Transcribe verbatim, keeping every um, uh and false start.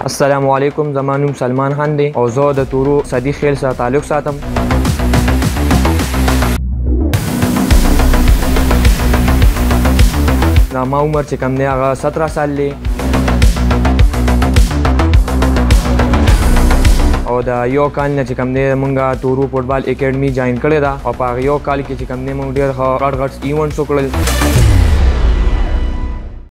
السلام علیکم، زما نوم سلمان خان دی او زه د تورو صدیق خیل سره تعلق ساتم. زما عمر چې کوم دی هغه ستره سال دی او د یو کال نه چې کوم دی مونږ تورو فوټبال اکیډمي جوین کړې ده او په هغه یو کال کې چې کوم دی مونږ ډېر ښه غټ غټ ایونټس وکړل.